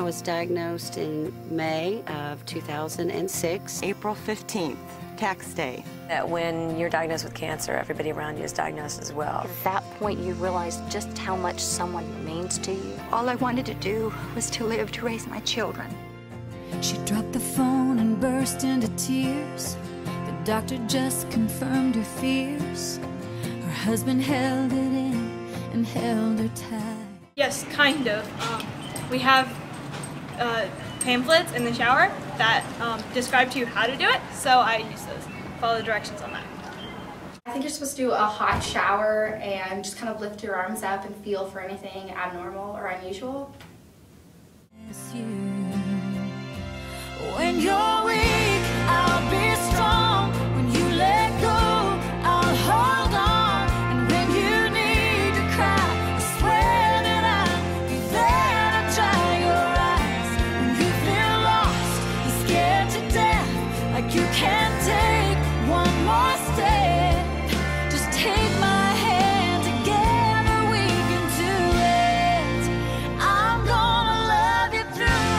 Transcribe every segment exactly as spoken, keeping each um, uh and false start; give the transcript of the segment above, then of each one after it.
was diagnosed in May of two thousand six. April fifteenth, tax day. That when you're diagnosed with cancer, everybody around you is diagnosed as well. At that point, you realize just how much someone means to you. All I wanted to do was to live to raise my children. She dropped the phone and burst into tears. The doctor just confirmed her fears. Her husband held it in and held her tight. Yes, kind of. Um, we have uh, pamphlets in the shower that um, describe to you how to do it, so I use those. Follow the directions on that. I think you're supposed to do a hot shower and just kind of lift your arms up and feel for anything abnormal or unusual. When you're weak, I'll be strong. When you let go, I'll hold on. And when you need to cry, I swear that I'll be there to dry your eyes. When you feel lost, you're scared to death, like you can't take one more step. Just take my hand, together we can do it. I'm gonna love you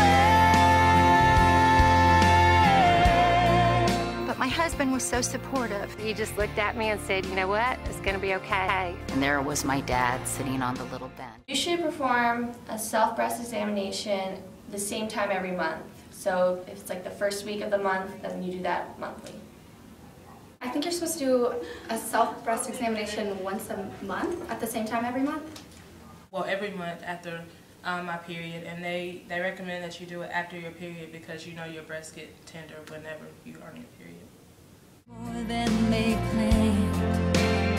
through it. But my husband was so supportive. He just looked at me and said, you know what, it's gonna be okay. And there was my dad sitting on the little bench. You should perform a self-breast examination the same time every month. So if it's like the first week of the month, then you do that monthly. I think you're supposed to do a self-breast examination once a month at the same time every month. Well, every month after um, my period, and they, they recommend that you do it after your period because you know your breasts get tender whenever you are on your period. More than they planned.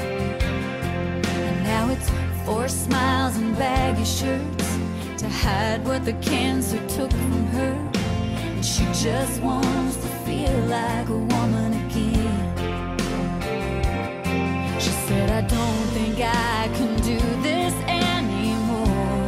And now it's four smiles and baggy shirts to hide what the cancer took from her. And she just wants to feel like a woman again. She said, I don't think I can do this anymore.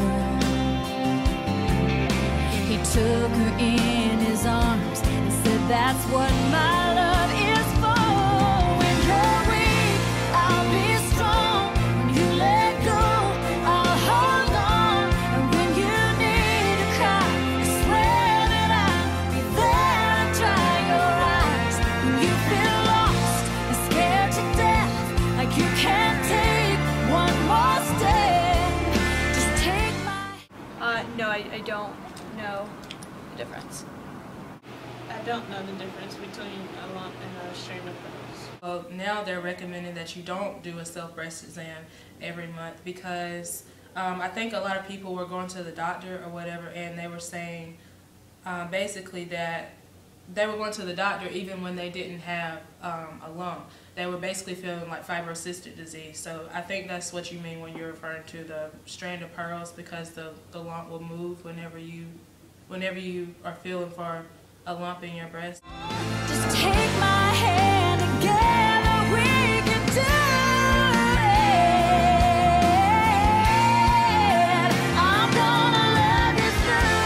He took her in his arms and said, that's what my love is for. When you're weak, I'll be strong. When you let go, I'll hold on. And when you need to cry, I swear that I'll be there to dry your eyes. When you feel lost and scared to death, like you can't take one more step. Just take my... Uh, no, I, I don't know the difference. I don't know the difference between a lump and a stream of pearls. Well, now they're recommending that you don't do a self-breast exam every month because um, I think a lot of people were going to the doctor or whatever and they were saying um, basically that they were going to the doctor even when they didn't have um, a lump. They were basically feeling like fibrocystic disease. So I think that's what you mean when you're referring to the strand of pearls because the, the lump will move whenever you, whenever you are feeling for a lump in your breast. Just take my hand, together we can do it. I'm gonna love you through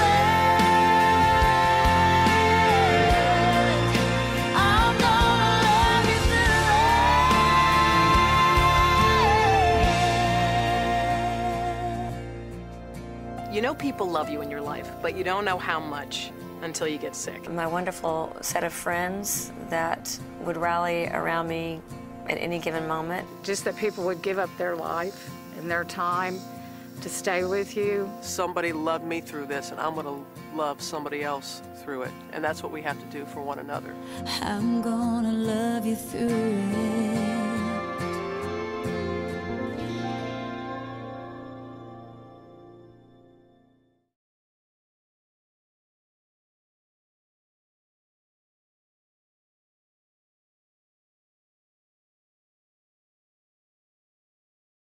it. I'm gonna love you through it. You know people love you in your life, but you don't know how much until you get sick. My wonderful set of friends that would rally around me at any given moment. Just that people would give up their life and their time to stay with you. Somebody loved me through this, and I'm going to love somebody else through it. And that's what we have to do for one another. I'm gonna love you through it.